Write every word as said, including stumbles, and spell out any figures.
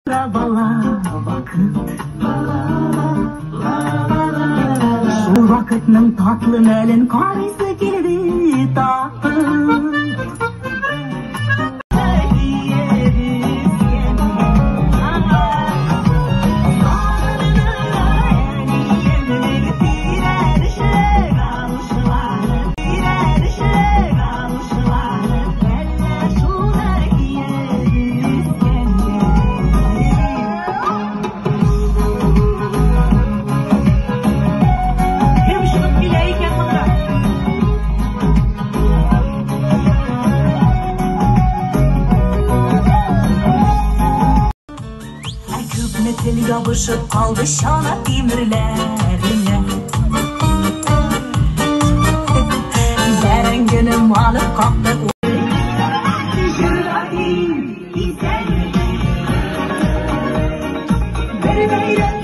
Bala vakit, şu vakitning tatlı melin qarisi keldi tatlı. Til yabışıp kaldı şana demirlerine. Berenginim alıp kalktı. Beri beri